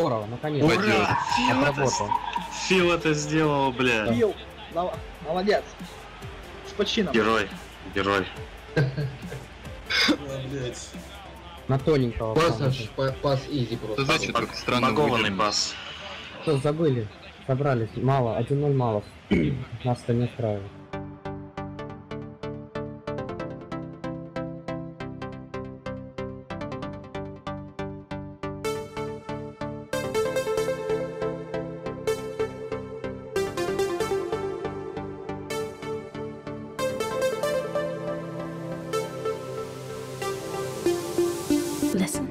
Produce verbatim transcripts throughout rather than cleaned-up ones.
Здорово, наконец-то. Ура! Фил это, Фил это сделал, бля. Фил, молодец. С почином. Герой, герой. На тоненького. Пас, пас изи просто. Это значит, как странно Багованный пас. Что, забыли? Собрались. Мало, один ноль мало. Нас-то не устраивает. Listen.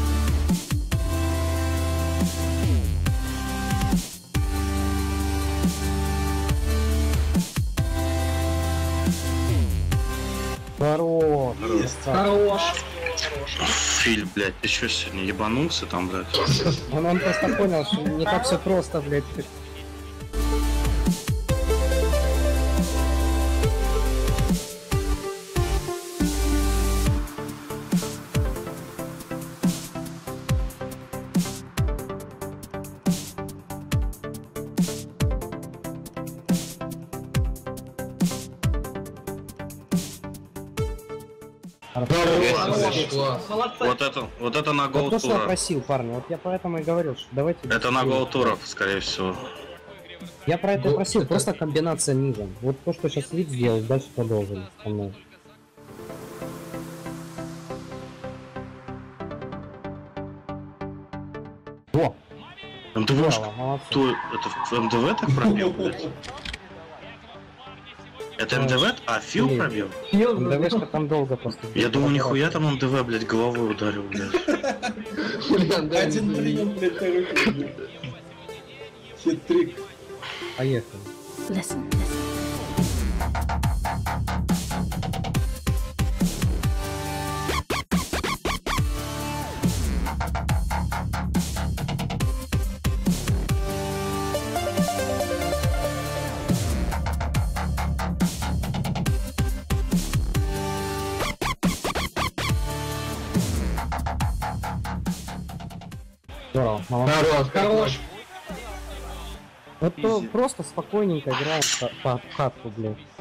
Хорош. Хорош. Филь, блядь, ты чё сегодня ебанулся там, блядь? Он, он просто понял, что не так все просто, блядь. Вот это, вот это на гол Вот то, что я тура. просил, парни, вот я поэтому и говорил, что давайте... Это на гол туров, скорее всего. Я про это и Гол- просил, это- просто комбинация низом. Вот то, что сейчас вид сделал, дальше продолжим. со мной. О! МДВшка. Здорово, молодцы. Кто это МДВ так пробил, блядь? Это МДВ? А, Фил Блин. пробил? МДВшка там долго просто... Я думаю, нихуя там МДВ, блядь, головой ударил, блядь. Один прием, блядь, хороший. Хит-трик. Поехали. Listen. Здорово, молодцы. Хорош, хорош. Вот то просто спокойненько играем по, по катку, блядь.